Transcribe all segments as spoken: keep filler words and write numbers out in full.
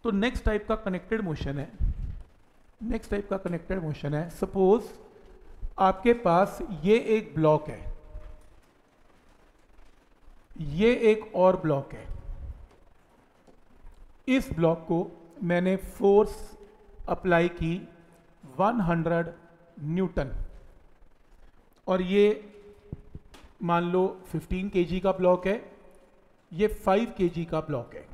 तो next type का connected motion है, नेक्स्ट टाइप का कनेक्टेड मोशन है, सपोज आपके पास ये एक ब्लॉक है, ये एक और ब्लॉक है, इस ब्लॉक को मैंने फोर्स अप्लाई की सौ न्यूटन, और ये मान लो पंद्रह केजी का ब्लॉक है, ये पाँच केजी का ब्लॉक है,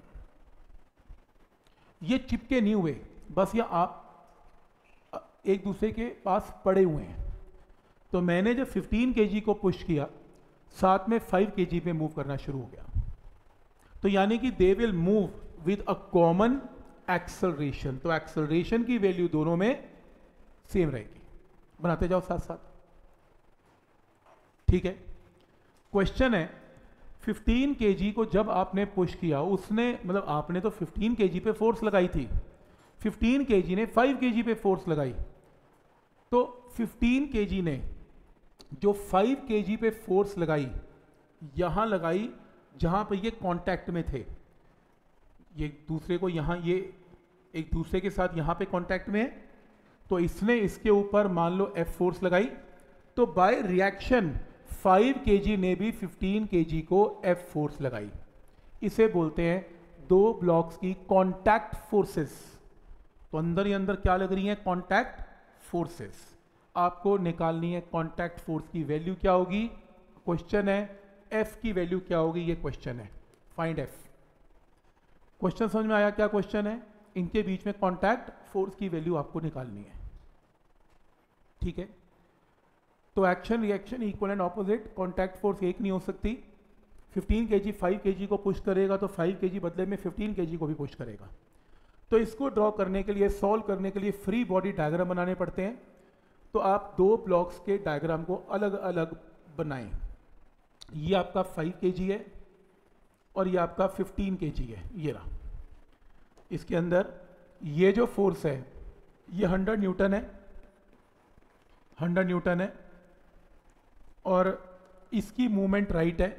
ये चिपके नहीं हुए, बस ये आप एक दूसरे के पास पड़े हुए हैं। तो मैंने जब पंद्रह केजी को पुश किया, साथ में पाँच केजी पे मूव करना शुरू हो गया, तो यानी कि they will move with a common acceleration. तो एक्सेलरेशन की वैल्यू दोनों में सेम रहेगी। बनाते जाओ साथ साथ, ठीक है। क्वेश्चन है, पंद्रह केजी को जब आपने पुश किया, उसने मतलब आपने तो पंद्रह केजी पे फोर्स लगाई थी, पंद्रह केजी ने पाँच केजी पे फोर्स लगाई, तो पंद्रह केजी ने जो पाँच केजी पे फोर्स लगाई, यहां लगाई जहां पर ये कांटेक्ट में थे, ये दूसरे को यहां, ये एक दूसरे के साथ यहां पे कांटेक्ट में है, तो इसने इसके ऊपर मान लो एफ फोर्स लगाई, तो बाय रिएक्शन पाँच केजी ने भी पंद्रह केजी को एफ फोर्स लगाई। इसे बोलते हैं दो ब्लॉक्स की कांटेक्ट फोर्सेस। तो अंदर ही अंदर क्या लग रही हैं? Contact forces. आपको निकालनी है कांटेक्ट फोर्स की वैल्यू क्या होगी। क्वेश्चन है एफ की वैल्यू क्या होगी, ये क्वेश्चन है, फाइंड एफ। क्वेश्चन समझ में आया क्या क्वेश्चन है? इनके बीच में कांटेक्ट फोर्स की वैल्यू आपको निकालनी है, ठीक है। तो action reaction equal and opposite, contact force एक नहीं हो सकती। पंद्रह केजी पाँच केजी को पुश करेगा तो पाँच केजी बदले में पंद्रह केजी को भी पुश करेगा। तो इसको ड्रॉ करने के लिए, सॉल्व करने के लिए फ्री बॉडी डायग्राम बनाने पड़ते हैं। तो आप दो ब्लॉक्स के डायग्राम को अलग अलग बनाएं। ये आपका पाँच केजी है और ये आपका पंद्रह केजी है, ये रहा। इसके अंदर ये जो फोर्स है ये सौ न्यूटन है, सौ न्यूटन है, और इसकी मूवमेंट राइट है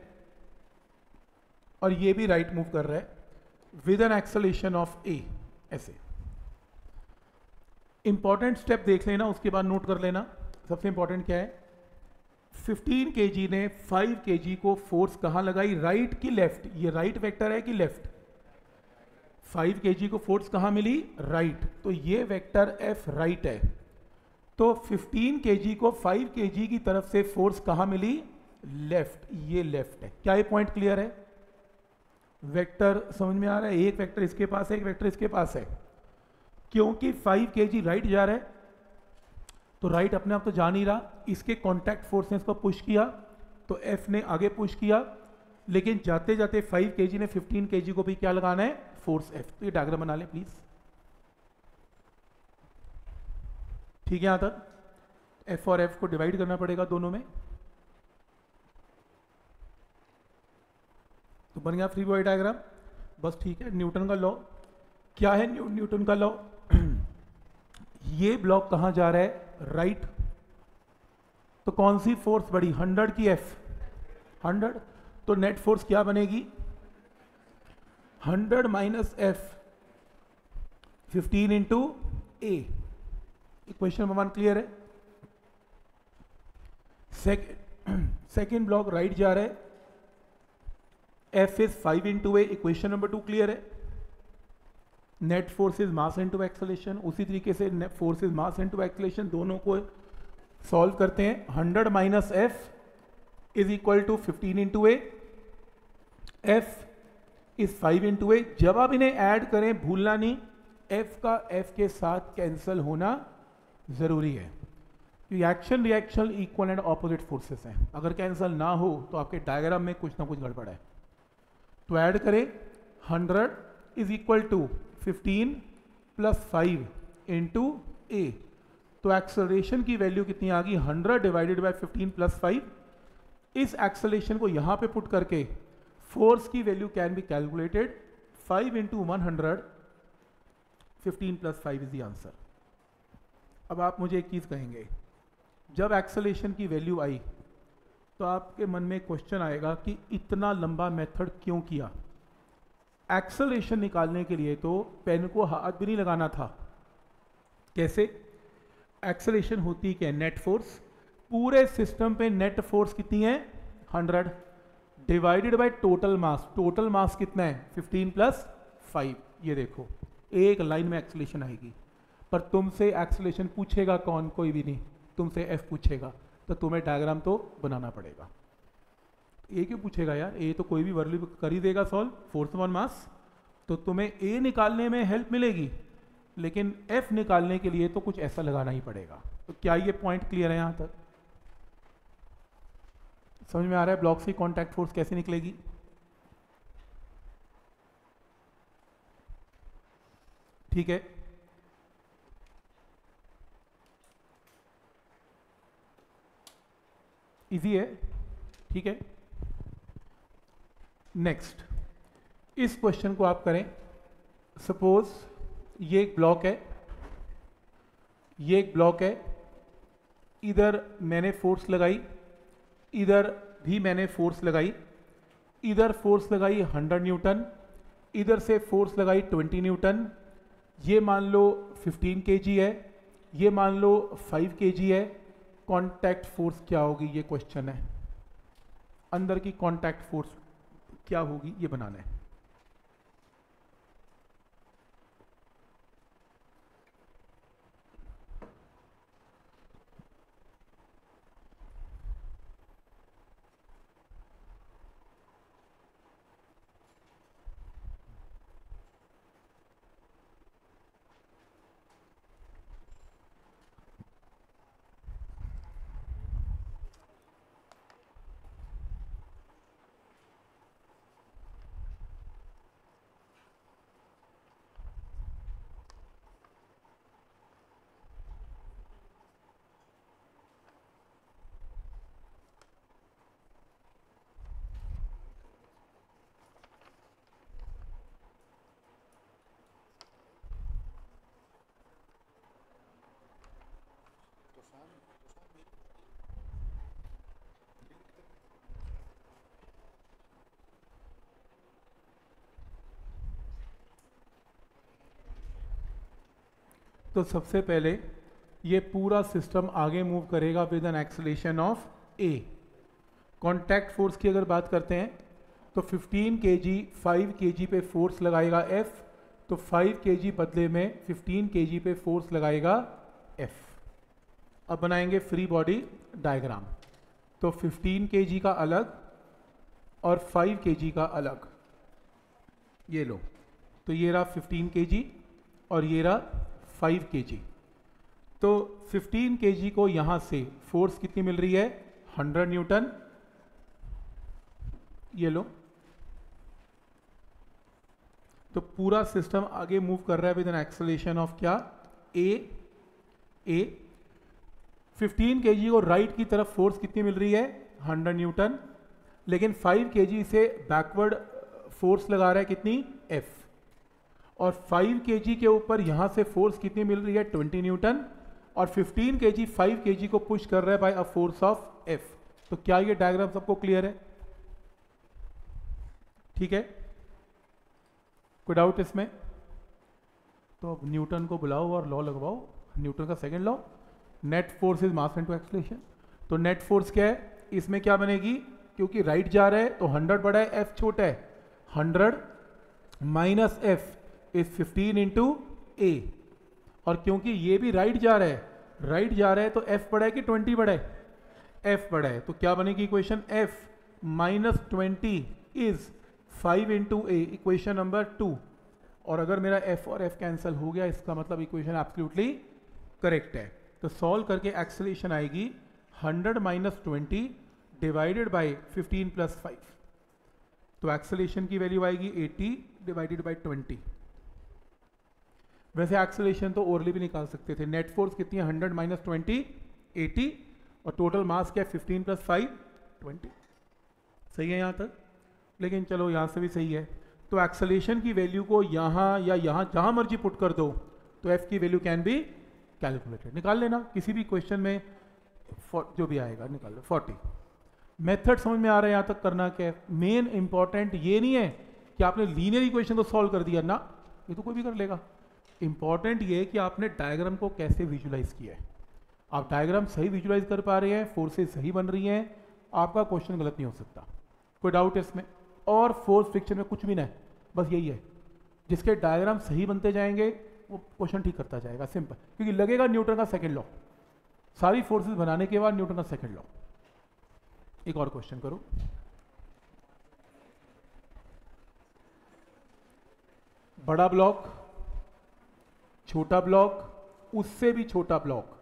और ये भी राइट मूव कर रहा है with an acceleration of a. ऐसे इंपॉर्टेंट स्टेप देख लेना, उसके बाद नोट कर लेना। सबसे इंपॉर्टेंट क्या है? पंद्रह केजी ने पाँच केजी को फोर्स कहां लगाई? राइट की लेफ्ट? ये राइट वेक्टर है कि लेफ्ट? पाँच केजी को फोर्स कहां मिली? राइट। तो ये वेक्टर एफ राइट है। तो पंद्रह केजी को पाँच केजी की तरफ से फोर्स कहां मिली? लेफ्ट। ये लेफ्ट है। क्या ये पॉइंट क्लियर है? वेक्टर समझ में आ रहा है? एक वेक्टर इसके पास है, एक वेक्टर इसके पास है। क्योंकि पाँच केजी राइट जा रहा है, तो राइट अपने आप तो जा नहीं रहा, इसके कांटेक्ट फोर्स ने इसको पुश किया, तो एफ ने आगे पुश किया, लेकिन जाते जाते पाँच केजी ने पंद्रह केजी को भी क्या लगाना है? Force F. तो ये डायग्राम बना ले प्लीज, ठीक है। यहां तक एफ और एफ को डिवाइड करना पड़ेगा दोनों में, तो बन गया फ्री बॉडी डायग्राम, बस ठीक है। न्यूटन का लॉ क्या है? न्यू, न्यूटन का लॉ, ये ब्लॉक कहां जा रहा है? राइट। तो कौन सी फोर्स बढ़ी? सौ की एफ, सौ। तो नेट फोर्स क्या बनेगी? सौ माइनस एफ, पंद्रह into a. Equation number one clear है? सेकेंड ब्लॉक राइट जा रहा है, F is five into a. Equation number two clear है? Net force is mass into acceleration. उसी तरीके से force is mass into acceleration, दोनों को सॉल्व करते हैं। सौ minus F is equal to fifteen into a, F is five into a. जब आप इन्हें ऐड करें, भूलना नहीं, एफ का एफ के साथ कैंसल होना जरूरी है, क्योंकि action reaction equal and opposite forces हैं। अगर कैंसल ना हो तो आपके डायग्राम में कुछ ना कुछ गड़बड़ है। तो ऐड करें, सौ is equal to fifteen plus five into a. तो एक्सेलरेशन की वैल्यू कितनी आ गई? सौ divided by fifteen plus five. इस एक्सेलरेशन को यहां पे पुट करके फोर्स की value can be calculated, five into one hundred, fifteen plus five is the answer. अब आप मुझे एक चीज कहेंगे, जब एक्सेलरेशन की वैल्यू आई तो आपके मन में क्वेश्चन आएगा कि इतना लंबा मेथड क्यों किया? एक्सेलरेशन निकालने के लिए तो पेन को हाथ भी नहीं लगाना था। कैसे? एक्सेलरेशन होती क्या? Net force. पूरे सिस्टम पे नेट फोर्स कितनी है? Hundred divided by total mass. Total mass कितना है? Fifteen plus five. ये देखो एक लाइन में एक्सेलरेशन आएगी। पर तुमसे एक्सेलरेशन पूछेगा कौन? कोई भी नहीं। तुमसे एफ पूछेगा, तो तुम्हें डायग्राम तो बनाना पड़ेगा। ए क्यों पूछेगा यार? ए तो कोई भी वैल्यू कर ही देगा सॉल्व, फोर्स वन मास। तो तुम्हें ए निकालने में हेल्प मिलेगी, लेकिन एफ निकालने के लिए तो कुछ ऐसा लगाना ही पड़ेगा। तो क्या ये पॉइंट क्लियर है? यहां तक समझ में आ रहा है ब्लॉक से कॉन्टैक्ट फोर्स कैसे निकलेगी? ठीक है। इजी है, ठीक है। नेक्स्ट, इस क्वेश्चन को आप करें। सपोज ये एक ब्लॉक है, ये एक ब्लॉक है, इधर मैंने फोर्स लगाई, इधर भी मैंने फोर्स लगाई, इधर फोर्स लगाई हंड्रेड न्यूटन, इधर से फोर्स लगाई ट्वेंटी न्यूटन। ये मान लो फिफ्टीन केजी है, ये मान लो फाइव केजी है। कांटेक्ट फोर्स क्या होगी? ये क्वेश्चन है। अंदर की कांटेक्ट फोर्स क्या होगी ये बनाना है। तो सबसे पहले ये पूरा सिस्टम आगे मूव करेगा with an acceleration of a. Contact force की अगर बात करते हैं तो फिफ्टीन केजी फाइव केजी पे फोर्स लगाएगा एफ, तो फाइव केजी बदले में फिफ्टीन केजी पे फोर्स लगाएगा एफ। अब बनाएंगे फ्री बॉडी डायग्राम। तो फिफ्टीन केजी का अलग और फाइव केजी का अलग। ये लो, तो ये रहा फिफ्टीन केजी और ये रहा फाइव केजी। तो फिफ्टीन केजी को यहां से फोर्स कितनी मिल रही है? Hundred newton. ये लो, तो पूरा सिस्टम आगे मूव कर रहा है विद एन एक्सेलरेशन ऑफ क्या? ए। ए फिफ्टीन केजी को राइट की तरफ फोर्स कितनी मिल रही है? Hundred newton. लेकिन फाइव केजी से बैकवर्ड फोर्स लगा रहा है कितनी? एफ। और फाइव केजी के ऊपर यहां से फोर्स कितनी मिल रही है? Twenty newton. और फिफ्टीन केजी फाइव केजी को पुश कर रहा है by a force of F. तो क्या ये डायग्राम सबको क्लियर है? ठीक है, कोई डाउट इसमें? तो अब न्यूटन को बुलाओ और लॉ लगवाओ, न्यूटन का second law, net force is mass into acceleration. तो नेट फोर्स क्या है? इसमें क्या बनेगी? क्योंकि राइट जा रहा है तो हंड्रेड बड़ा है, एफ छोटा है। Hundred minus F is fifteen into a. और क्योंकि ये भी राइट जा रहा है, राइट जा रहा है, तो एफ बड़ा है कि ट्वेंटी बड़ा है? एफ बड़ा है। तो क्या बनेगी equation? F minus twenty is five into a, equation number two. और अगर मेरा एफ और एफ कैंसिल हो गया, इसका मतलब इक्वेशन एब्सोल्युटली करेक्ट है। तो सॉल्व करके एक्सेलरेशन आएगी hundred minus twenty divided by fifteen plus five. तो एक्सेलरेशन की वैल्यू आएगी एटी डिवाइडेड बाई ट्वेंटी। वैसे एक्सेलरेशन तो ओरली भी निकाल सकते थे। नेट फोर्स कितनी है? हंड्रेड माइनस ट्वेंटी, एटी, और टोटल मास क्या है? Fifteen plus five, twenty. सही है यहाँ तक? लेकिन चलो यहाँ से भी सही है। तो एक्सेलरेशन की वैल्यू को यहाँ या यहाँ जहाँ मर्जी पुट कर दो, तो एफ की वैल्यू कैन बी कैलकुलेटेड। निकाल लेना किसी भी क्वेश्चन में, जो भी आएगा निकाल लो। फोर्टी। मेथड समझ में आ रहा है यहाँ तक? करना क्या है? मेन इंपॉर्टेंट ये नहीं है कि आपने लीनियर इक्वेशन को सॉल्व कर दिया ना, ये तो कोई भी कर लेगा। इंपॉर्टेंट ये है कि आपने डायग्राम को कैसे विजुलाइज किया है। आप डायग्राम सही विजुलाइज कर पा रहे हैं, फोर्सेज सही बन रही हैं, आपका क्वेश्चन गलत नहीं हो सकता। कोई डाउट है इसमें? और फोर्स फ्रिक्शन में कुछ भी नहीं, बस यही है, जिसके डायग्राम सही बनते जाएंगे वो क्वेश्चन ठीक करता जाएगा, सिंपल। क्योंकि लगेगा न्यूटन का सेकंड लॉ, सारी फोर्सेस बनाने के बाद न्यूटन का सेकंड लॉ। एक और क्वेश्चन करो। बड़ा ब्लॉक, छोटा ब्लॉक, उससे भी छोटा ब्लॉक,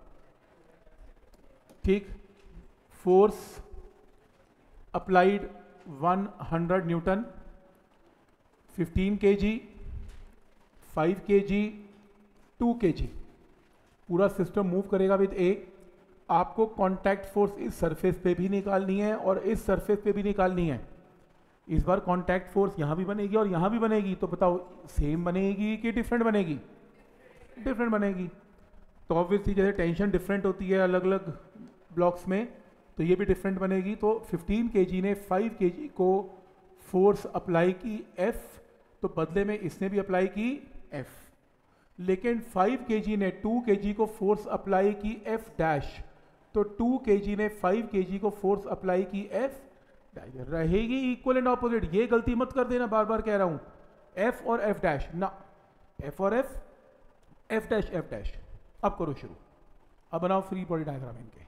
ठीक। Force applied hundred newton, fifteen KG, five KG, two KG, पूरा सिस्टम मूव करेगा विद ए। आपको कांटेक्ट फोर्स इस सरफेस पे भी निकालनी है और इस सरफेस पे भी निकालनी है। इस बार कांटेक्ट फोर्स यहां भी बनेगी और यहां भी बनेगी, तो बताओ सेम बनेगी कि डिफरेंट बनेगी? डिफरेंट बनेगी। तो ऑब्वियसली जैसे टेंशन डिफरेंट होती है अलग अलग ब्लॉक्स में, तो ये भी डिफरेंट बनेगी। तो फिफ्टीन केजी ने फाइव केजी को फोर्स अप्लाई की F, तो बदले में इसने भी अप्लाई की F। लेकिन फाइव केजी ने टू केजी को फोर्स अप्लाई की F डैश, तो टू केजी ने फाइव केजी को फोर्स अप्लाई की F डैश। रहेगी इक्वल एंड ऑपोजिट, ये गलती मत कर देना, बार बार कह रहा हूं। F और F डैश ना, F और F, F dash F dash. अब करो शुरू, अब बनाओ फ्री बॉडी डायग्राम इनके।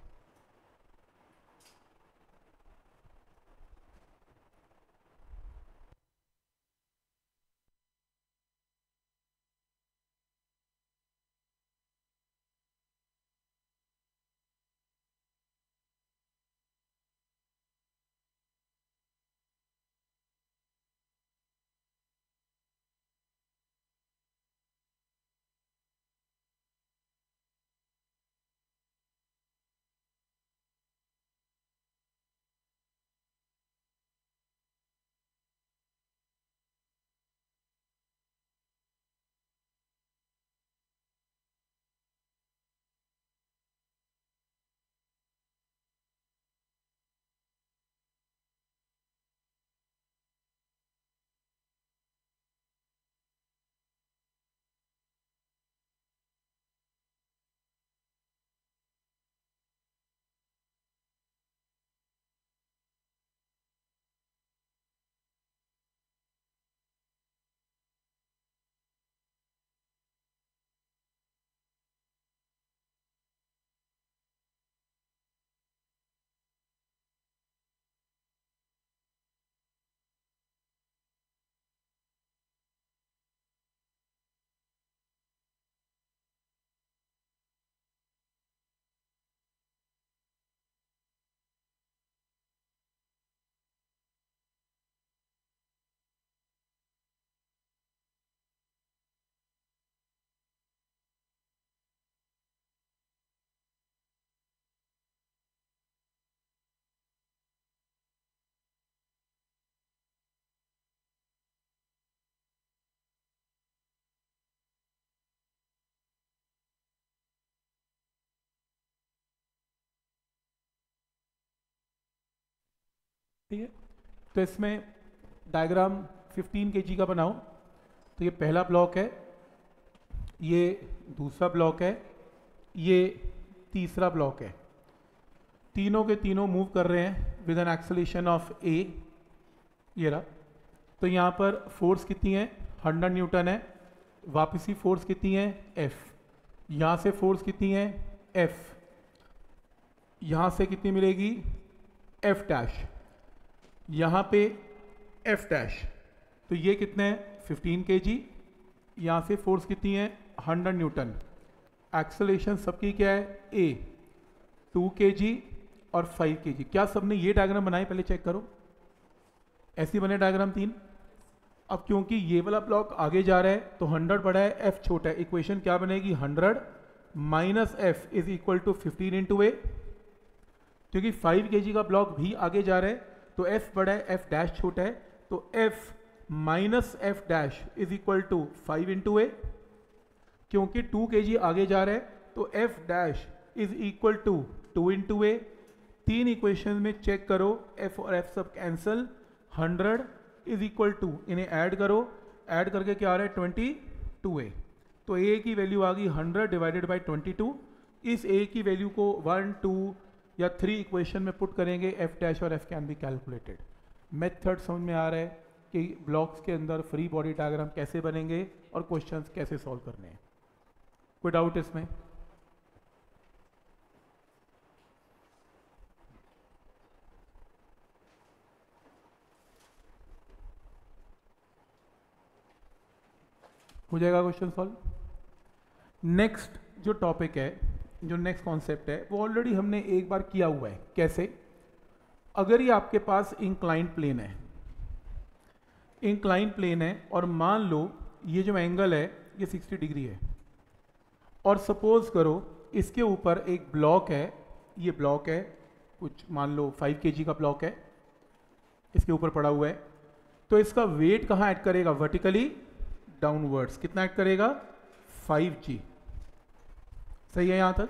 ठीक है, तो इसमें डायग्राम फिफ्टीन केजी का बनाओ। तो ये पहला ब्लॉक है, ये दूसरा ब्लॉक है, ये तीसरा ब्लॉक है। तीनों के तीनों मूव कर रहे हैं with an acceleration of a, ये रहा। तो यहाँ पर फोर्स कितनी है? हंड्रेड न्यूटन है। वापसी फोर्स कितनी है? F। यहाँ से फोर्स कितनी है? F। यहाँ से कितनी मिलेगी? F dash. यहाँ पे F डैश, तो ये कितने हैं? Fifteen KG. यहाँ से फोर्स कितनी है? Hundred Newton. एक्सेलरेशन सबकी क्या है? A। टू केजी और फाइव केजी। क्या सबने ये डायग्राम बनाए? पहले चेक करो, ऐसी बने डायग्राम तीन। अब क्योंकि ये वाला ब्लॉक आगे जा रहा है तो हंड्रेड बड़ा है, F छोटा है। इक्वेशन क्या बनेगी? Hundred minus F is equal to fifteen into a. क्योंकि फाइव केजी का ब्लॉक भी आगे जा रहा है तो F बड़ा है, F डैश छोटा है, तो F minus F dash is equal to five into a. क्योंकि टू केजी आगे जा रहा है तो F dash is equal to two into a. तीन इक्वेशन में चेक करो, F और F सब कैंसल। हंड्रेड इज इक्वल टू, इन्हें ऐड करो, ऐड करके क्या आ रहा है ट्वेंटी टू ए, तो ए की वैल्यू आ गई hundred divided by twenty two. इस ए की वैल्यू को वन टू या थ्री इक्वेशन में पुट करेंगे, एफ डैश और F can be calculated. Method समझ में आ रहा है कि ब्लॉक्स के अंदर फ्री बॉडी डायग्राम कैसे बनेंगे और क्वेश्चंस कैसे सॉल्व करने हैं। कोई डाउट इसमें? हो जाएगा क्वेश्चन सॉल्व। नेक्स्ट जो टॉपिक है, जो नेक्स्ट कॉन्सेप्ट है, वो ऑलरेडी हमने एक बार किया हुआ है। कैसे? अगर ये आपके पास इंक्लाइंड प्लेन है, इंक्लाइंड प्लेन है और मान लो ये जो एंगल है ये सिक्सटी डिग्री है, और सपोज करो इसके ऊपर एक ब्लॉक है, ये ब्लॉक है कुछ मान लो फाइव केजी का ब्लॉक है, इसके ऊपर पड़ा हुआ है, तो इसका वेट कहाँ ऐड करेगा? Vertically downwards. कितना ऐड करेगा? Five G. सही है यहां तक?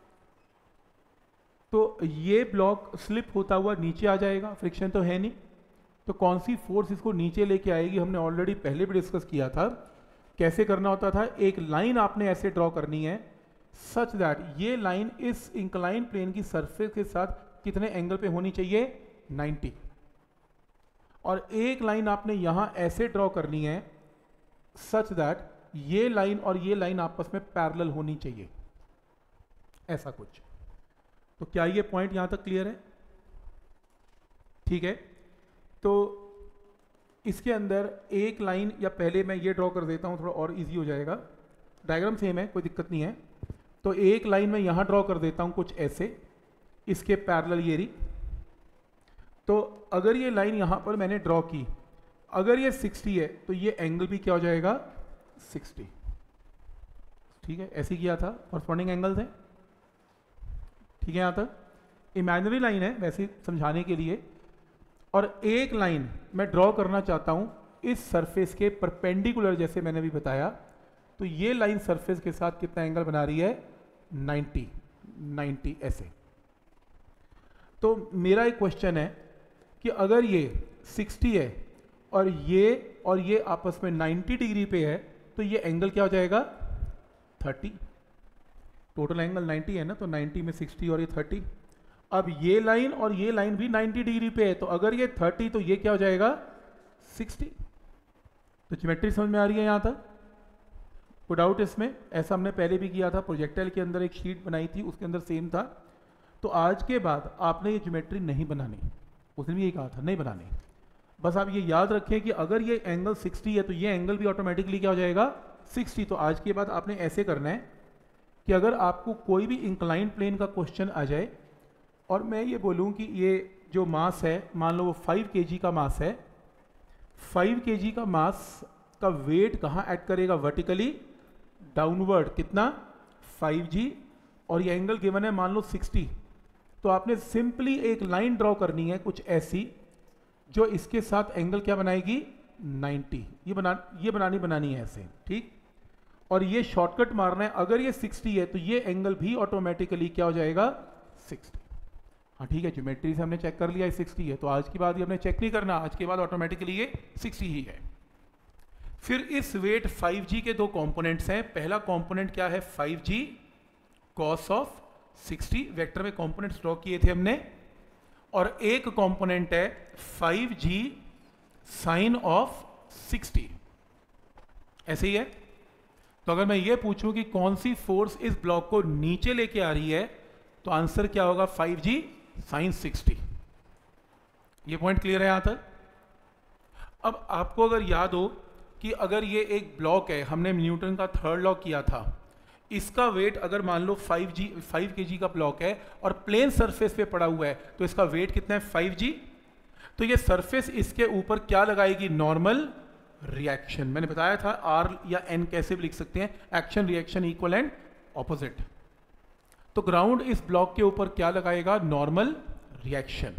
तो ये ब्लॉक स्लिप होता हुआ नीचे आ जाएगा, फ्रिक्शन तो है नहीं, तो कौन सी फोर्स इसको नीचे लेके आएगी? हमने ऑलरेडी पहले भी डिस्कस किया था। कैसे करना होता था? एक लाइन आपने ऐसे ड्रॉ करनी है सच दैट ये लाइन इस इंक्लाइन प्लेन की सरफेस के साथ कितने एंगल पे होनी चाहिए? नाइंटी। और एक लाइन आपने यहां ऐसे ड्रॉ करनी है सच दैट ये लाइन और ये लाइन आपस में पैरेलल होनी चाहिए, ऐसा कुछ। तो क्या ये पॉइंट यहां तक क्लियर है? ठीक है, तो इसके अंदर एक लाइन, या पहले मैं ये ड्रॉ कर देता हूं, थोड़ा और इजी हो जाएगा। डायग्राम सेम है, कोई दिक्कत नहीं है। तो एक लाइन मैं यहां ड्रॉ कर देता हूं कुछ ऐसे, इसके पैरेलल ये रही। तो अगर ये लाइन यहां पर मैंने ड्रॉ की, अगर ये सिक्सटी है तो ये एंगल भी क्या हो जाएगा? सिक्सटी। ठीक है, ऐसे किया था, कॉरस्पॉन्डिंग एंगल्स हैं। ठीक है, यहां तक इमेजिनरी लाइन है वैसे समझाने के लिए। और एक लाइन मैं ड्रॉ करना चाहता हूं इस सरफेस के परपेंडिकुलर, जैसे मैंने भी बताया, तो ये लाइन सरफेस के साथ कितना एंगल बना रही है? नाइंटी। नाइंटी ऐसे। तो मेरा एक क्वेश्चन है कि अगर ये सिक्सटी है और ये और ये आपस में नाइंटी डिग्री पे है, तो ये एंगल क्या हो जाएगा? थर्टी। टोटल एंगल नाइंटी है ना, तो नाइंटी में सिक्सटी और ये थर्टी। अब ये लाइन और ये लाइन भी नाइंटी डिग्री पे है, तो अगर ये थर्टी तो ये क्या हो जाएगा? सिक्सटी। तो ज्योमेट्री समझ में आ रही है यहां तक? कोई डाउट इसमें? ऐसा हमने पहले भी किया था, प्रोजेक्टाइल के अंदर एक शीट बनाई थी, उसके अंदर सेम था। तो आज के बाद आपने ये ज्योमेट्री नहीं बनानी, उसने भी ये कहा था नहीं बनानी। बस आप ये याद रखें कि अगर ये एंगल सिक्सटी है तो ये एंगल भी ऑटोमेटिकली क्या हो जाएगा? सिक्सटी। तो आज के बाद आपने ऐसे करना है कि अगर आपको कोई भी इंक्लाइंड प्लेन का क्वेश्चन आ जाए और मैं ये बोलूं कि ये जो मास है, मान लो वो फाइव केजी का मास है, फाइव केजी का मास का वेट कहाँ ऐड करेगा? Vertically downward. कितना? Five g. और ये एंगल गिवन है मान लो सिक्सटी, तो आपने सिंपली एक लाइन ड्रॉ करनी है कुछ ऐसी जो इसके साथ एंगल क्या बनाएगी? नाइंटी। ये बना ये बनानी बनानी है ऐसे। ठीक, और ये शॉर्टकट मारना है, अगर ये सिक्सटी है तो ये एंगल भी ऑटोमेटिकली क्या हो जाएगा? सिक्सटी। हाँ ठीक है, ज्योमेट्री से हमने चेक कर लिया सिक्सटी है, तो आज की बात ये हमने चेक नहीं करना, आज के बाद ऑटोमेटिकली ये सिक्सटी ही है। फिर इस वेट फाइव जी के दो कंपोनेंट्स हैं। पहला कंपोनेंट क्या है? Five g cos of sixty, vector में कंपोनेंट्स ड्रॉ किए थे हमने। और एक कंपोनेंट है five g sine of sixty, ऐसे ही है। तो अगर मैं ये पूछूं कि कौन सी फोर्स इस ब्लॉक को नीचे लेके आ रही है, तो आंसर क्या होगा? Five g sine sixty. ये पॉइंट क्लियर है यहां तक? अब आपको अगर याद हो कि अगर ये एक ब्लॉक है, हमने न्यूटन का थर्ड लॉ किया था, इसका वेट अगर मान लो फाइव जी फाइव के जी का ब्लॉक है और प्लेन सरफेस पे पड़ा हुआ है, तो इसका वेट कितना है? Five g. तो ये सरफेस इसके ऊपर क्या लगाएगी? Normal reaction. मैंने बताया था आर या एन कैसे भी लिख सकते हैं, action reaction equal and opposite. तो ग्राउंड इस ब्लॉक के ऊपर क्या लगाएगा? Normal reaction.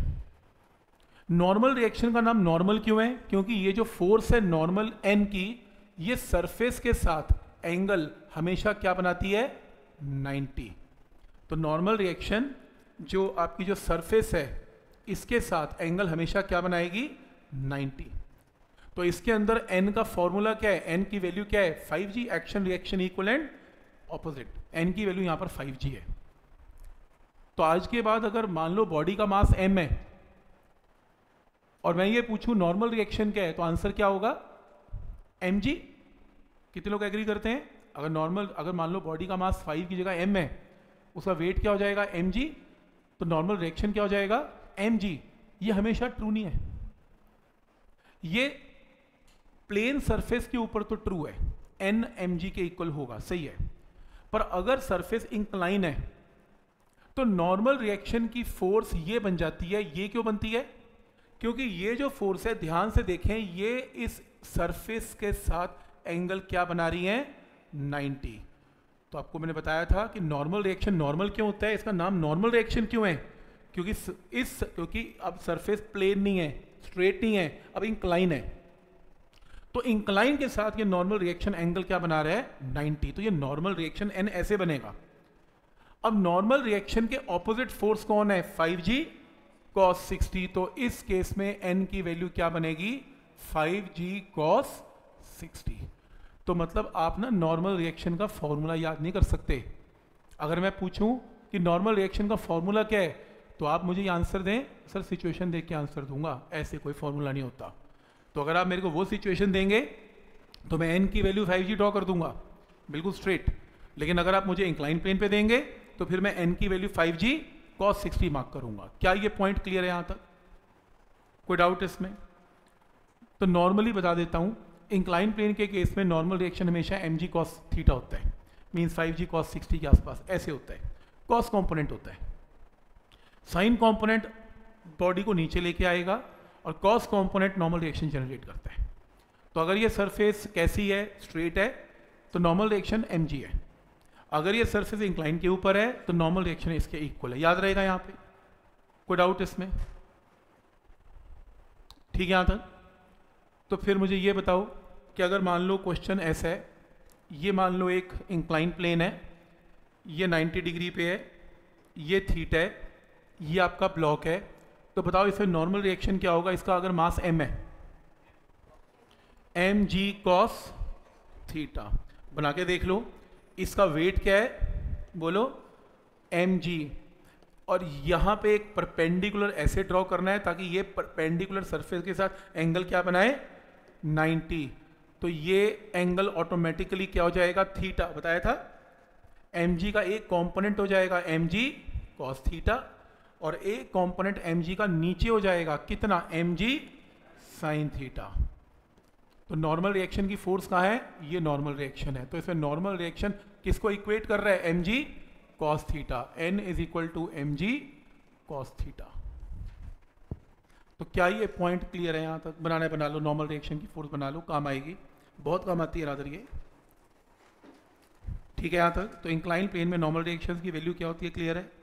नॉर्मल रिएक्शन का नाम नॉर्मल क्यों है? क्योंकि ये जो फोर्स है नॉर्मल एन की, ये सरफेस के साथ एंगल हमेशा क्या बनाती है? नाइंटी। तो नॉर्मल रिएक्शन जो आपकी जो सरफेस है इसके साथ एंगल हमेशा क्या बनाएगी? नाइंटी। तो इसके अंदर n का फॉर्मूला क्या है, n की वैल्यू क्या है, five g, action reaction equivalent opposite, n की वैल्यू यहां पर फाइव जी है। तो आज के बाद अगर मान लो बॉडी का मास m है और मैं ये पूछूं नॉर्मल रिएक्शन क्या है, तो आंसर क्या होगा, mg। कितने लोग एग्री करते हैं? अगर नॉर्मल, अगर मान लो बॉडी का मास फाइव की जगह m है, उसका वेट क्या हो जाएगा, mg, तो नॉर्मल रिएक्शन क्या हो जाएगा, mg। ये हमेशा ट्रू नहीं है, ये प्लेन सरफेस के ऊपर तो ट्रू है, n mg के इक्वल होगा, सही है। पर अगर सरफेस इंक्लाइन है तो नॉर्मल रिएक्शन की फोर्स ये बन जाती है, ये क्यों बनती है, क्योंकि ये जो फोर्स है, ध्यान से देखें, ये इस सरफेस के साथ एंगल क्या बना रही है, नाइंटी। तो आपको मैंने बताया था कि नॉर्मल रिएक्शन नॉर्मल क्यों होता है, इसका नाम नॉर्मल रिएक्शन क्यों है, क्योंकि इस क्योंकि अब सरफेस प्लेन नहीं है, स्ट्रेट नहीं है, अब इंक्लाइन है। तो इंक्लाइन के साथ ये नॉर्मल रिएक्शन एंगल क्या बना रहा है, नाइंटी। तो ये नॉर्मल रिएक्शन n ऐसे बनेगा। अब नॉर्मल रिएक्शन के ऑपोजिट फोर्स कौन है, फाइव जी कॉस सिक्सटी। तो इस केस में n की वैल्यू क्या बनेगी, फाइव जी कॉस सिक्सटी। तो मतलब आप ना नॉर्मल रिएक्शन का फॉर्मूला याद नहीं कर सकते। अगर मैं पूछूं कि नॉर्मल रिएक्शन का फॉर्मूला क्या है, तो आप मुझे ये आंसर दें, सर सिचुएशन देख के आंसर दूंगा, ऐसे कोई फॉर्मूला नहीं होता। तो अगर आप मेरे को वो सिचुएशन देंगे तो मैं n की वैल्यू फाइव जी ड्रॉ कर दूंगा, बिल्कुल स्ट्रेट। लेकिन अगर आप मुझे इंक्लाइन प्लेन पे देंगे तो फिर मैं n की value five g cos sixty mark करूंगा। क्या ये पॉइंट क्लियर है यहां तक, कोई डाउट इसमें? तो नॉर्मली बता देता हूं, इंक्लाइन प्लेन के केस में नॉर्मल रिएक्शन हमेशा एम जी कॉस थीटा होता है, means five g cos sixty के आसपास ऐसे होता है। कॉस कॉम्पोनेंट होता है, साइन कॉम्पोनेंट बॉडी को नीचे लेके आएगा और cos component normal reaction generate करता है। तो अगर ये सरफेस कैसी है, स्ट्रेट है, तो नॉर्मल रिएक्शन एम जी है। अगर ये सरफेस इंक्लाइन के ऊपर है तो नॉर्मल रिएक्शन इसके इक्वल है। याद रहेगा यहाँ पे, कोई डाउट इसमें? ठीक है यहाँ तक? तो फिर मुझे ये बताओ कि अगर मान लो क्वेश्चन ऐसा है, ये मान लो एक इंक्लाइन प्लेन है, ये नाइंटी डिग्री पे है, ये थीटा है, ये आपका ब्लॉक है, तो बताओ इसमें नॉर्मल रिएक्शन क्या होगा इसका अगर मास m है, एम जी कॉस थीटा। बना के देख लो, इसका वेट क्या है, बोलो mg। और यहाँ पे एक परपेंडिकुलर ऐसे ड्रॉ करना है ताकि ये परपेंडिकुलर सरफेस के साथ एंगल क्या बनाए, नाइंटी। तो ये एंगल ऑटोमेटिकली क्या हो जाएगा, थीटा। बताया था mg का एक कंपोनेंट हो जाएगा mg cos थीटा और एक कंपोनेंट mg का नीचे हो जाएगा कितना, mg sin थीटा। तो नॉर्मल रिएक्शन की फोर्स कहाँ है, ये नॉर्मल रिएक्शन है। तो इसमें नॉर्मल रिएक्शन किसको इक्वेट कर रहा है, mg cos theta, n is equal to mg cos theta. तो क्या ये पॉइंट क्लियर है? यहाँ तक बनाना बना लो, नॉर्मल रिएक्शन की फोर्स बना लो, काम आएगी, बहुत काम आती है रादर ये। ठीक है यहाँ तक? तो इंक्लाइन प्लेन में नॉर्मल रिएक्शन की वैल्यू क्या होती है, क्लियर है?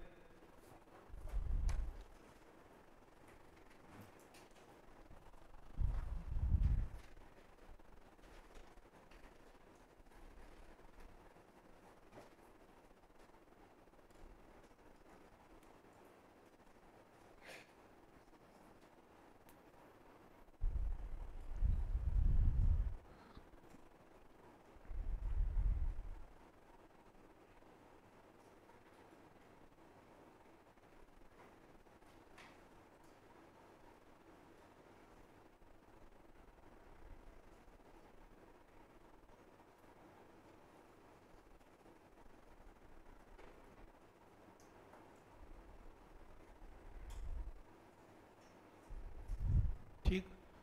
ठीक,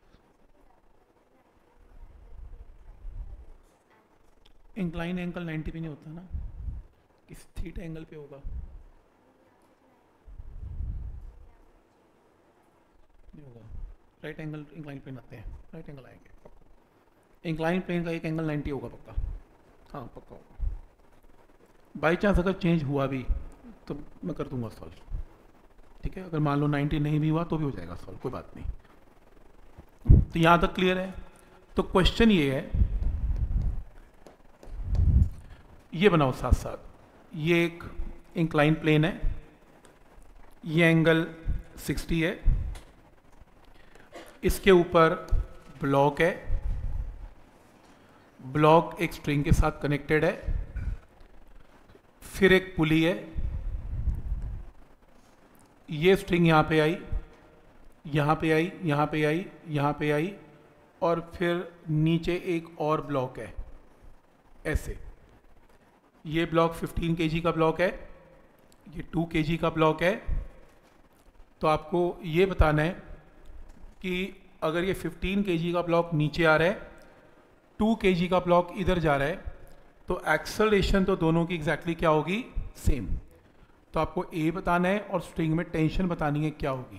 इंक्लाइन एंगल नाइंटी पे नहीं होता ना, किस थीटा एंगल पे होगा, नहीं होगा। राइट एंगल इंक्लाइन प्लेन आते हैं, राइट एंगल आएंगे। इंक्लाइन प्लेन का एक एंगल नाइंटी होगा पक्का, हाँ पक्का होगा। बाई चांस अगर चेंज हुआ भी तो मैं कर दूंगा सॉल्व, ठीक है? अगर मान लो नाइंटी नहीं भी हुआ तो भी हो जाएगा सॉल्व, कोई बात नहीं। तो यहां तक क्लियर है? तो क्वेश्चन ये है, ये बनाओ साथ साथ, ये एक इंक्लाइन प्लेन है, ये एंगल सिक्सटी है, इसके ऊपर ब्लॉक है, ब्लॉक एक स्ट्रिंग के साथ कनेक्टेड है, फिर एक पुली है, ये स्ट्रिंग यहाँ पे आई, यहाँ पे आई, यहाँ पे आई, यहाँ पे आई, और फिर नीचे एक और ब्लॉक है ऐसे। ये ब्लॉक फिफ्टीन केजी का ब्लॉक है, ये टू केजी का ब्लॉक है। तो आपको ये बताना है कि अगर ये फिफ्टीन केजी का ब्लॉक नीचे आ रहा है, टू केजी का ब्लॉक इधर जा रहा है, तो एक्सेलरेशन तो दोनों की एग्जैक्टली क्या होगी, सेम। तो आपको ए बताना है और स्ट्रिंग में टेंशन बतानी है क्या होगी,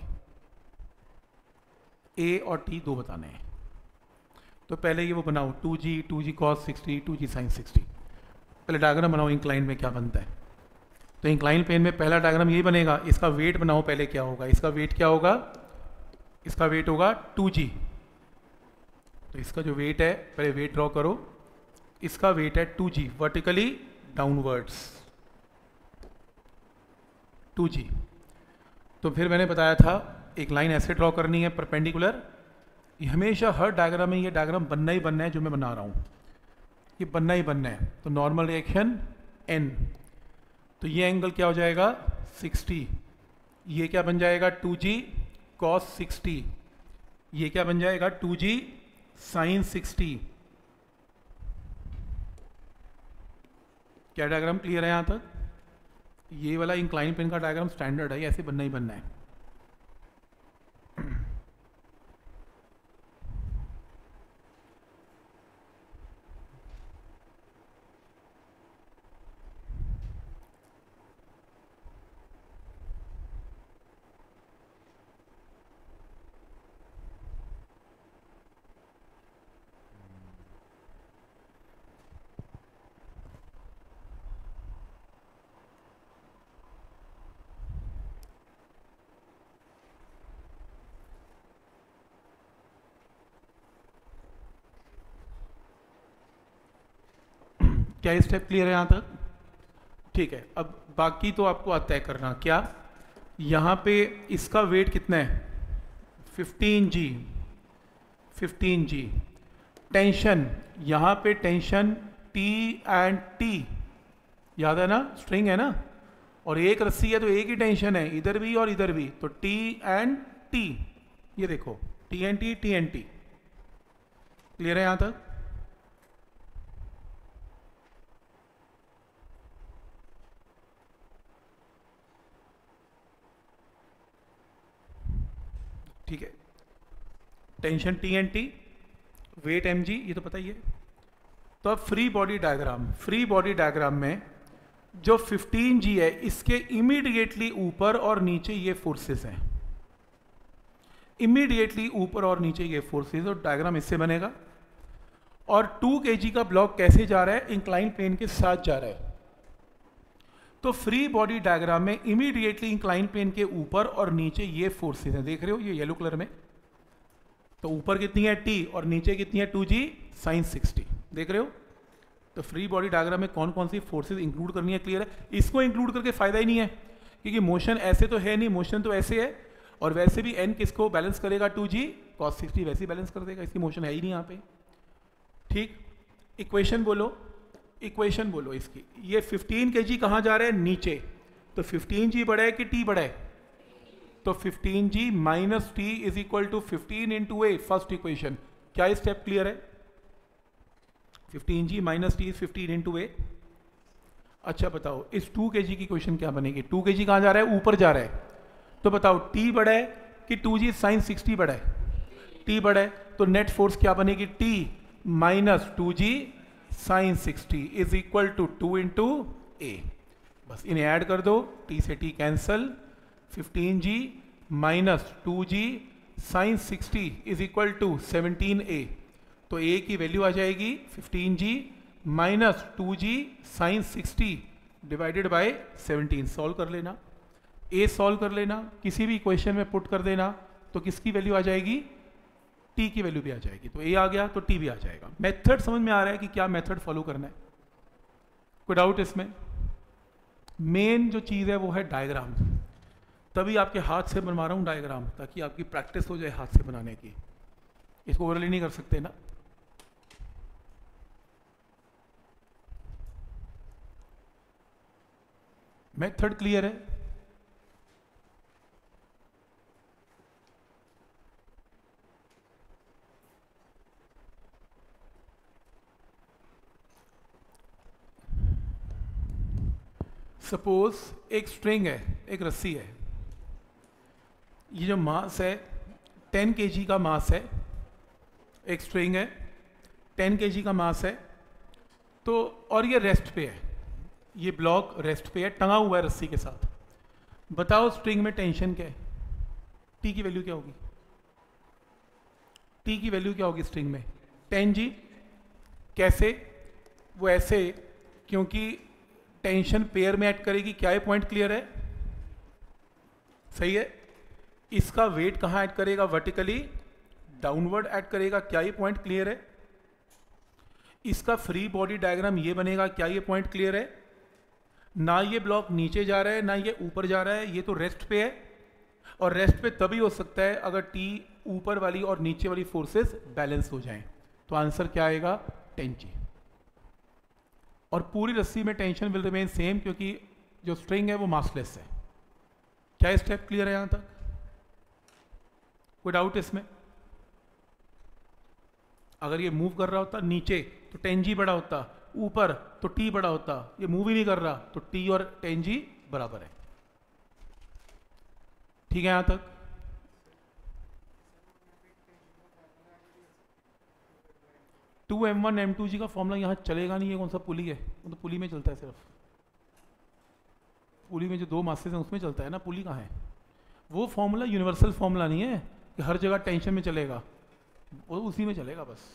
ए और टी दो बताने हैं। तो पहले ये वो बनाओ, two g, two g cos sixty, two g sine sixty. पहले डायग्राम बनाओ इंक्लाइन में क्या बनता है। तो इंक्लाइन प्लेन में पहला डायग्राम यही बनेगा। इसका वेट बनाओ पहले, क्या होगा इसका वेट, क्या होगा इसका वेट होगा टू जी। तो इसका जो वेट है, पहले वेट ड्रॉ करो, इसका वेट है two g vertically downwards, two g. तो फिर मैंने बताया था एक लाइन ऐसे ड्रॉ करनी है परपेंडिकुलर। हमेशा हर डायग्राम में ये डायग्राम बनना ही बनना है जो मैं बना रहा हूँ, ये बनना ही बनना है। तो नॉर्मल रिएक्शन एन, तो ये एंगल क्या हो जाएगा सिक्सटी, ये क्या बन जाएगा टू जी कॉस सिक्सटी, ये क्या बन जाएगा टू जी साइन सिक्सटी। क्या डायग्राम क्लियर है यहाँ तक? ये वाला इंक्लाइन प्लेन का डायग्राम स्टैंडर्ड है, ऐसे बनना ही बनना है। क्या स्टेप क्लियर है यहाँ तक? ठीक है। अब बाकी तो आपको तय करना क्या, यहाँ पे इसका वेट कितना है fifteen g, fifteen g. Tension यहाँ पे टेंशन टी एंड टी, याद है ना, स्ट्रिंग है ना, और एक रस्सी है तो एक ही टेंशन है इधर भी और इधर भी, तो टी एंड टी, ये देखो T and T, T and T. Clear है यहाँ तक? ठीक है। Tension T and T, weight m g, ये तो पता ही है। तो अब free body diagram, free body diagram में जो फिफ्टीन जी है इसके इमीडिएटली ऊपर और नीचे ये फोर्सेस हैं, इमीडिएटली ऊपर और नीचे ये फोर्सेस, और डायग्राम इससे बनेगा। और टू केजी का ब्लॉक कैसे जा रहा है, इंक्लाइन प्लेन के साथ जा रहा है। तो फ्री बॉडी डायग्राम में इमीडिएटली इंक्लाइन प्लेन के ऊपर और नीचे ये फोर्सेस हैं, देख रहे हो ये येलो कलर में। तो ऊपर कितनी है टी और नीचे कितनी है टू जी साइन सिक्सटी, देख रहे हो। तो फ्री बॉडी डायग्राम में कौन कौन सी फोर्सेस इंक्लूड करनी है, क्लियर है। इसको इंक्लूड करके फायदा ही नहीं है, क्योंकि मोशन ऐसे तो है नहीं, मोशन तो ऐसे है, और वैसे भी एन किसको बैलेंस करेगा, टू जी कॉस सिक्सटी वैसे ही बैलेंस कर देगा, इसकी मोशन है ही नहीं यहाँ पे। ठीक, इक्वेशन बोलो, इक्वेशन बोलो इसकी। ये फिफ्टीन केजी कहाँ जा रहा है, नीचे। तो फिफ्टीन जी बड़ा है कि टी बड़ा है, तो fifteen g minus T is equal to fifteen into a, first equation. क्या स्टेप क्लियर है? Fifteen g minus T is fifteen into a. अच्छा बताओ इस टू केजी की इक्वेशन क्या बनेगी, टू केजी कहाँ जा रहा है, ऊपर जा रहा है। तो बताओ टी बड़ा है कि टू जी साइन सिक्सटी बड़ा है, टी बड़ा है। तो नेट फोर्स क्या बनेगी, T minus two g sine sixty is equal to two into a. बस इन्हें ऐड कर दो, टी से T cancel, fifteen g minus two g sine sixty is equal to seventeen a. तो ए की value आ जाएगी fifteen g minus two g sine sixty divided by seventeen. Solve कर लेना, ए सॉल्व कर लेना, किसी भी इक्वेशन में पुट कर देना, तो किसकी वैल्यू आ जाएगी, टी की वैल्यू भी आ जाएगी। तो ए आ गया तो टी भी आ जाएगा। मेथड समझ में आ रहा है कि क्या मेथड फॉलो करना है, कोई डाउट इसमें? मेन जो चीज़ है वो है डायग्राम, तभी आपके हाथ से बनवा रहा हूँ डायग्राम, ताकि आपकी प्रैक्टिस हो जाए हाथ से बनाने की। इसको ओवरली नहीं कर सकते ना। मेथड क्लियर है? सपोज एक स्ट्रिंग है, एक रस्सी है, ये जो मास है टेन केजी का मास है, एक स्ट्रिंग है टेन केजी का मास है, तो और ये रेस्ट पे है, ये ब्लॉक रेस्ट पे है, टंगा हुआ है रस्सी के साथ। बताओ स्ट्रिंग में टेंशन क्या है? टी की वैल्यू क्या होगी? टी की वैल्यू क्या होगी स्ट्रिंग में? Ten g. कैसे? वो ऐसे, क्योंकि टेंशन पेयर में ऐड करेगी। क्या ये पॉइंट क्लियर है? सही है। इसका वेट कहां ऐड करेगा? वर्टिकली डाउनवर्ड ऐड करेगा। क्या ये पॉइंट क्लियर है? इसका फ्री बॉडी डायग्राम ये बनेगा। क्या ये पॉइंट क्लियर है? ना ये ब्लॉक नीचे जा रहा है ना ये ऊपर जा रहा है, ये तो रेस्ट पे है, और रेस्ट पे तभी हो सकता है अगर टी ऊपर वाली और नीचे वाली फोर्सेस बैलेंस हो जाएं। तो आंसर क्या आएगा? Ten g. और पूरी रस्सी में टेंशन विल रिमेन सेम, क्योंकि जो स्ट्रिंग है वो मासलेस है। क्या ये स्टेप क्लियर है यहां तक? कोई डाउट इसमें? अगर ये मूव कर रहा होता नीचे तो टेन जी बड़ा होता, ऊपर तो टी बड़ा होता। ये मूव ही नहीं कर रहा तो टी और टेन जी बराबर है। ठीक है यहां तक? Two m one m two g का फॉर्मूला यहाँ चलेगा नहीं। है कौन सा पुली है? वो तो पुली में चलता है सिर्फ। पुली में जो दो मासेस हैं उसमें चलता है ना, पुली कहाँ है? वो फॉर्मूला यूनिवर्सल फॉर्मूला नहीं है कि हर जगह टेंशन में चलेगा, वो उसी में चलेगा बस,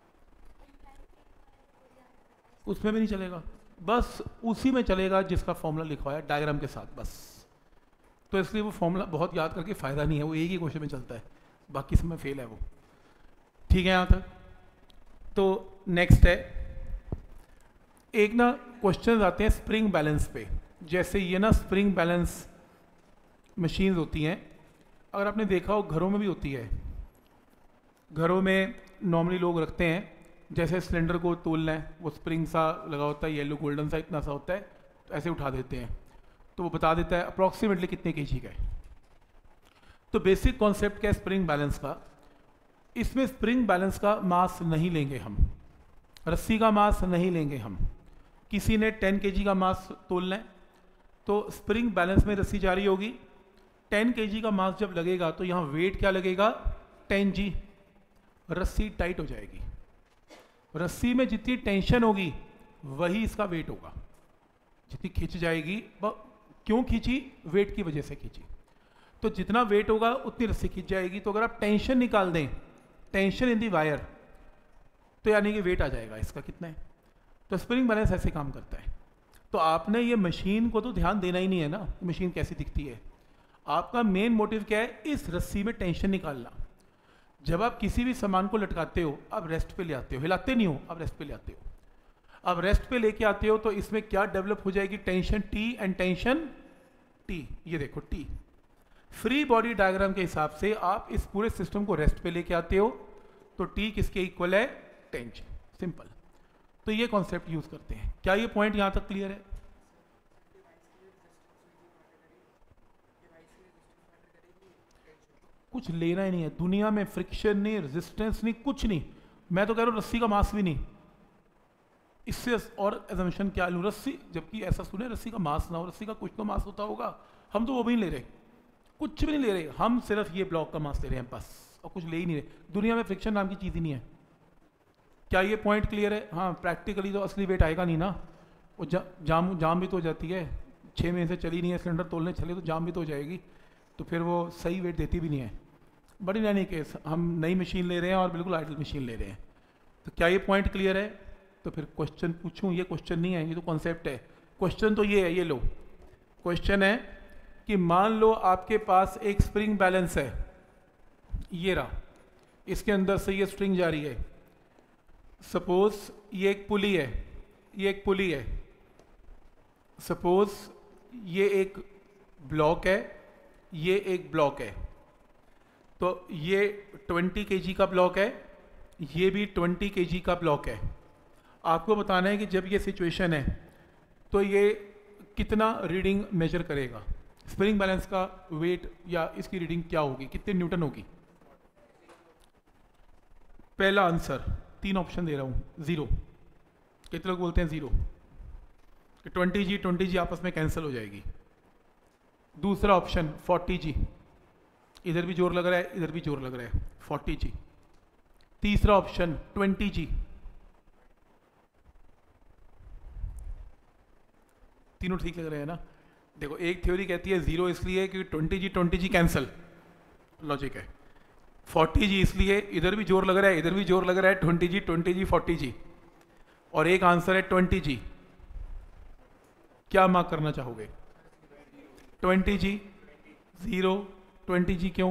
उसमें भी नहीं चलेगा, बस उसी में चलेगा जिसका फॉर्मूला लिखा है डायग्राम के साथ बस। तो इसलिए वो फॉर्मूला बहुत याद करके फ़ायदा नहीं है, वो एक ही क्वेश्चन में चलता है, बाकी सब में फेल है वो। ठीक है यहाँ तक? तो नेक्स्ट है, एक ना क्वेश्चन आते हैं स्प्रिंग बैलेंस पे। जैसे ये ना स्प्रिंग बैलेंस मशीन्स होती हैं, अगर आपने देखा हो घरों में भी होती है। घरों में नॉर्मली लोग रखते हैं, जैसे सिलेंडर को तोलना है, वो स्प्रिंग सा लगा होता है, येलो गोल्डन सा इतना सा होता है, तो ऐसे उठा देते हैं तो वो बता देता है अप्रॉक्सीमेटली कितने केजी का है। तो बेसिक कॉन्सेप्ट क्या है स्प्रिंग बैलेंस का? इसमें स्प्रिंग बैलेंस का मास नहीं लेंगे हम, रस्सी का मास नहीं लेंगे हम। किसी ने टेन केजी का मास तोलना है तो स्प्रिंग बैलेंस में रस्सी जारी होगी, टेन केजी का मास जब लगेगा तो यहाँ वेट क्या लगेगा? Ten g. रस्सी टाइट हो जाएगी, रस्सी में जितनी टेंशन होगी वही इसका वेट होगा, जितनी खींच जाएगी। क्यों खींची? वेट की वजह से खींची, तो जितना वेट होगा उतनी रस्सी खींच जाएगी। तो अगर आप टेंशन निकाल दें, टेंशन इन दी वायर, तो यानी कि वेट आ जाएगा इसका कितना है। तो स्प्रिंग बैलेंस ऐसे काम करता है। तो आपने ये मशीन को तो ध्यान देना ही नहीं है ना, मशीन कैसी दिखती है। आपका मेन मोटिव क्या है? इस रस्सी में टेंशन निकालना। जब आप किसी भी सामान को लटकाते हो, आप रेस्ट पे ले आते हो, हिलाते नहीं हो, आप रेस्ट पे ले आते हो। अब रेस्ट पे लेके आते हो तो इसमें क्या डेवलप हो जाएगी? Tension T and tension T. ये देखो टी। फ्री बॉडी डायग्राम के हिसाब से आप इस पूरे सिस्टम को रेस्ट पे लेके आते हो, तो टी किसके इक्वल है? टेंशन। सिंपल। तो ये कॉन्सेप्ट यूज करते हैं। क्या ये पॉइंट यहां तक क्लियर है? कुछ लेना ही नहीं है दुनिया में, फ्रिक्शन नहीं, रेजिस्टेंस नहीं, कुछ नहीं। मैं तो कह रहा हूं रस्सी का मास भी नहीं। इससे और एजम्पशन क्या लूं? रस्सी, जबकि ऐसा सुने रस्सी का मास ना हो, रस्सी का कुछ तो मास होता होगा, हम तो वो भी नहीं ले रहे, कुछ भी नहीं ले रहे। हम सिर्फ ये ब्लॉक का मास ले रहे हैं बस, और कुछ ले ही नहीं रहे। दुनिया में फ्रिक्शन नाम की चीज़ ही नहीं है। क्या ये पॉइंट क्लियर है? हाँ, प्रैक्टिकली तो असली वेट आएगा नहीं ना, वो जा, जाम जाम भी तो हो जाती है। छः महीने से चली नहीं है सिलेंडर तोलने चले तो जाम भी तो हो जाएगी, तो फिर वो सही वेट देती भी नहीं है। बट इन एनी केस हम नई मशीन ले रहे हैं और बिल्कुल आइडल मशीन ले रहे हैं। तो क्या ये पॉइंट क्लियर है? तो फिर क्वेश्चन पूछूं? ये क्वेश्चन नहीं है, ये तो कॉन्सेप्ट है। क्वेश्चन तो ये है, ये लो क्वेश्चन है कि मान लो आपके पास एक स्प्रिंग बैलेंस है, ये रहा, इसके अंदर से ये स्ट्रिंग जा रही है। सपोज ये एक पुली है, ये एक पुली है। सपोज ये एक ब्लॉक है, ये एक ब्लॉक है। तो ये ट्वेंटी केजी का ब्लॉक है, ये भी ट्वेंटी केजी का ब्लॉक है। आपको बताना है कि जब ये सिचुएशन है तो ये कितना रीडिंग मेजर करेगा, स्प्रिंग बैलेंस का वेट या इसकी रीडिंग क्या होगी, कितने न्यूटन होगी। पहला आंसर, तीन ऑप्शन दे रहा हूँ, ज़ीरो। कितने लोग बोलते हैं ज़ीरो, कि ट्वेंटी जी ट्वेंटी जी आपस में कैंसिल हो जाएगी। दूसरा ऑप्शन फोर्टी जी, इधर भी जोर लग रहा है इधर भी जोर लग रहा है, फोर्टी जी। तीसरा ऑप्शन ट्वेंटी जी, तीनों ठीक लग रहे हैं ना। देखो एक थ्योरी कहती है जीरो इसलिए कि twenty g twenty g cancel, logic है। फोर्टी जी इसलिए इधर भी जोर लग रहा है इधर भी जोर लग रहा है, twenty g twenty g forty g. और एक आंसर है ट्वेंटी जी। क्या मार्क करना चाहोगे, twenty g, zero, twenty g क्यों?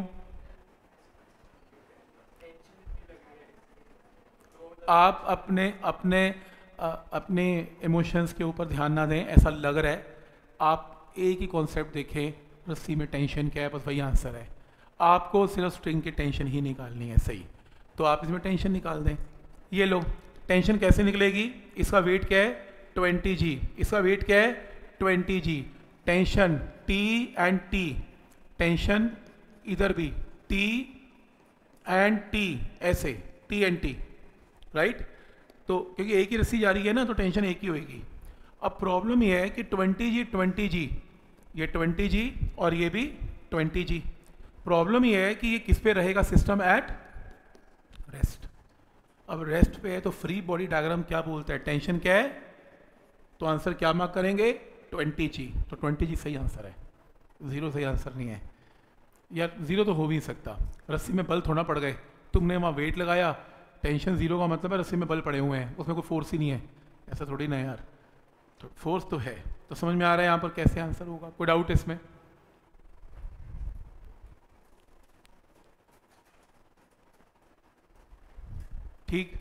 आप अपने अपने अ, अपने इमोशंस के ऊपर ध्यान ना दें, ऐसा लग रहा है। आप एक ही कॉन्सेप्ट देखें, रस्सी में टेंशन क्या है, बस वही आंसर है। आपको सिर्फ स्ट्रिंग की टेंशन ही निकालनी है, सही। तो आप इसमें टेंशन निकाल दें। ये लो, टेंशन कैसे निकलेगी, इसका वेट क्या है, ट्वेंटी जी, इसका वेट क्या है, twenty g. Tension T and T, tension इधर भी टी एंड टी, ऐसे टी एंड टी, राइट। तो क्योंकि एक ही रस्सी जा रही है ना, तो टेंशन एक ही होगी। अब प्रॉब्लम ये है कि ट्वेंटी जी ट्वेंटी जी, ये ट्वेंटी जी और ये भी ट्वेंटी जी। प्रॉब्लम ये है कि ये किस पे रहेगा सिस्टम, एट रेस्ट। अब रेस्ट पे है तो फ्री बॉडी डायग्राम क्या बोलता है, टेंशन क्या है, तो आंसर क्या मार्क करेंगे, ट्वेंटी जी। तो ट्वेंटी जी सही आंसर है, जीरो सही आंसर नहीं है। यार जीरो तो हो भी नहीं सकता, रस्सी में बल थोड़ा पड़ गए, तुमने वहाँ वेट लगाया, टेंशन जीरो का मतलब है रस्सी में बल पड़े हुए हैं, उसमें कोई फोर्स ही नहीं है, ऐसा थोड़ी ना यार। तो फोर्स तो है। तो समझ में आ रहा है यहाँ पर कैसे आंसर होगा, कोई डाउट इसमें? ठीक।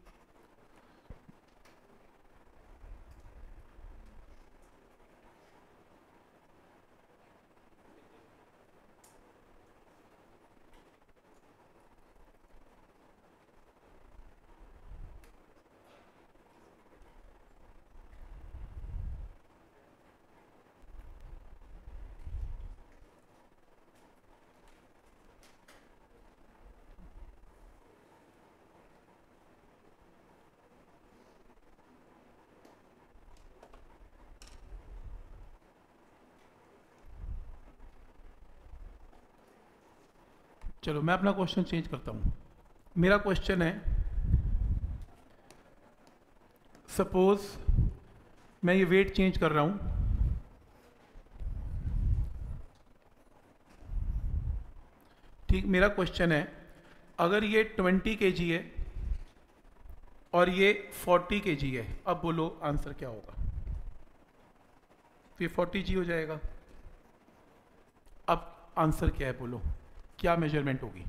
चलो मैं अपना क्वेश्चन चेंज करता हूँ। मेरा क्वेश्चन है, सपोज मैं ये वेट चेंज कर रहा हूँ, ठीक। मेरा क्वेश्चन है, अगर ये ट्वेंटी केजी है और ये फोर्टी केजी है, अब बोलो आंसर क्या होगा। फिर फोर्टी जी हो जाएगा। अब आंसर क्या है बोलो, क्या मेजरमेंट होगी?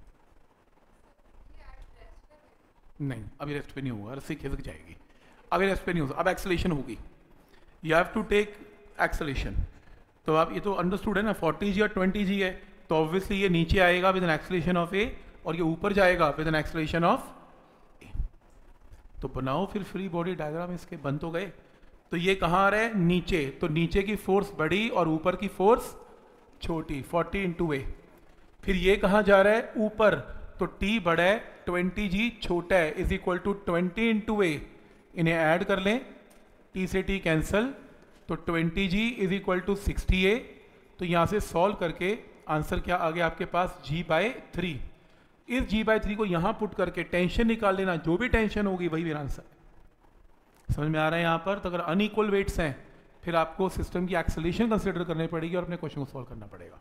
नहीं, अभी रेस्ट पे नहीं होगा, रस्सी खिसक जाएगी। अभी रेस्ट पे नहीं होगा, अब एक्सेलेरेशन होगी। You have to take acceleration. तो आप ये तो अंडरस्टूड है ना, फोर्टी जी और ट्वेंटी जी है, तो ऑब्वियसली ये नीचे आएगा with an acceleration of a, और ये ऊपर जाएगा with an acceleration of a. तो बनाओ फिर फ्री बॉडी डायग्राम, इसके बन तो गए। तो ये कहाँ आ रहा है, नीचे, तो नीचे की फोर्स बड़ी और ऊपर की फोर्स छोटी, फोर्टी इंटू ए। फिर ये कहाँ जा रहा है, ऊपर, तो टी बड़ा है, ट्वेंटी जी छोटा है, is equal to twenty into a. इन्हें ऐड कर लें, टी से टी कैंसल, तो twenty g is equal to sixty a. तो यहाँ से सॉल्व करके आंसर क्या आ गया आपके पास, जी बाय थ्री। इस जी बाय थ्री को यहाँ पुट करके टेंशन निकाल लेना, जो भी टेंशन होगी वही मेरा आंसर। समझ में आ रहा है यहाँ पर? तो अगर अनइक्वल वेट्स हैं फिर आपको सिस्टम की एक्सेलरेशन कंसिडर करनी पड़ेगी और अपने क्वेश्चन को सॉल्व करना पड़ेगा।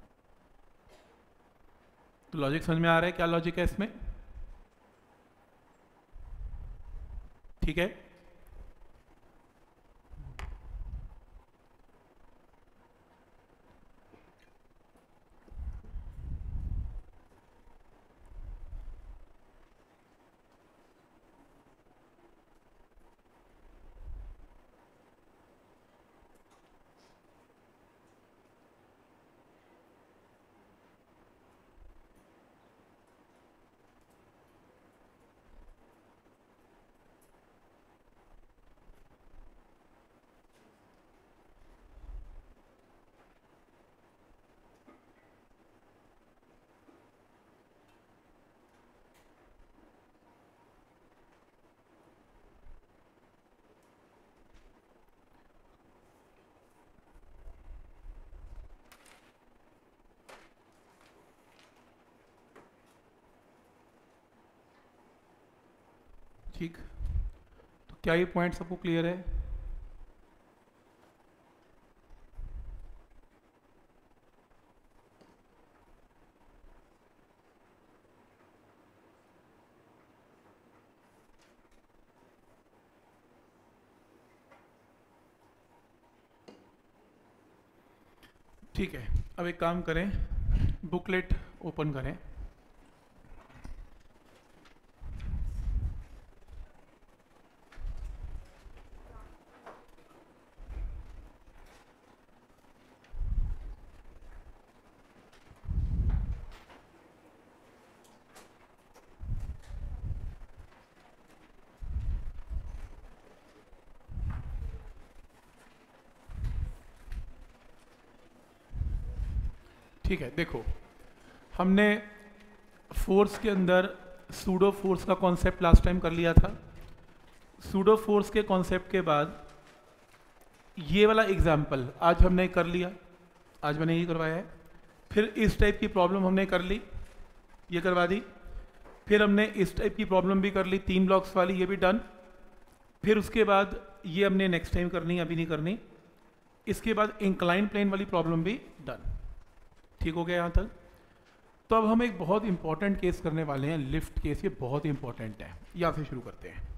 तो लॉजिक समझ में आ रहा है, क्या लॉजिक है इसमें? ठीक है। ठीक, तो क्या ये पॉइंट सबको क्लियर है? ठीक है, अब एक काम करें, बुकलेट ओपन करें। ठीक है, देखो हमने फोर्स के अंदर सूडो फोर्स का कॉन्सेप्ट लास्ट टाइम कर लिया था। सूडो फोर्स के कॉन्सेप्ट के बाद ये वाला एग्जाम्पल आज हमने कर लिया, आज मैंने ये करवाया है। फिर इस टाइप की प्रॉब्लम हमने कर ली, ये करवा दी। फिर हमने इस टाइप की प्रॉब्लम भी कर ली, तीन ब्लॉक्स वाली, ये भी डन। फिर उसके बाद ये हमने नेक्स्ट टाइम करनी, अभी नहीं करनी। इसके बाद इंक्लाइन प्लेन वाली प्रॉब्लम भी डन। ठीक हो गया यहाँ तक? तो अब हम एक बहुत इंपॉर्टेंट केस करने वाले हैं, लिफ्ट केस। ये बहुत इंपॉर्टेंट है, यहाँ से शुरू करते हैं।